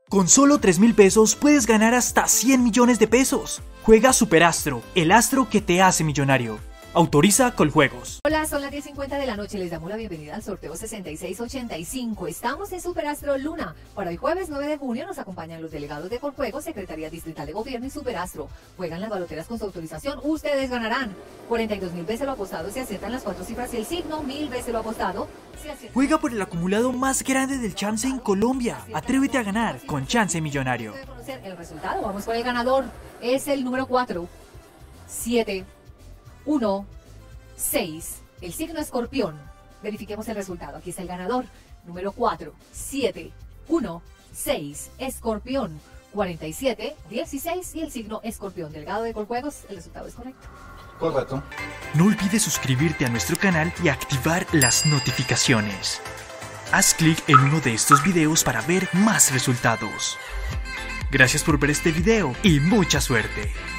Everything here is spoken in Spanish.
Con solo 3.000 pesos puedes ganar hasta 100 millones de pesos. Juega Superastro, el astro que te hace millonario. Autoriza Coljuegos. Hola, son las 10:50 de la noche. Les damos la bienvenida al sorteo 6685. Estamos en Superastro Luna. Para hoy jueves 9 de junio nos acompañan los delegados de Coljuegos, Secretaría Distrital de Gobierno y Superastro. Juegan las baloteras con su autorización. Ustedes ganarán 42.000 veces lo apostado si aciertan las 4 cifras y el signo, 1.000 veces lo apostado. Juega por el acumulado más grande del chance en Colombia. Atrévete a ganar con Chance Millonario. Debe conocer el resultado. Vamos con el ganador. Es el número 4, 7, 1, 6. El signo Escorpión. Verifiquemos el resultado. Aquí está el ganador. Número 4, 7, 1, 6. Escorpión. 47, 16 y el signo Escorpión. Delegado de Coljuegos, el resultado es correcto. Correcto. No olvides suscribirte a nuestro canal y activar las notificaciones. Haz clic en uno de estos videos para ver más resultados. Gracias por ver este video y mucha suerte.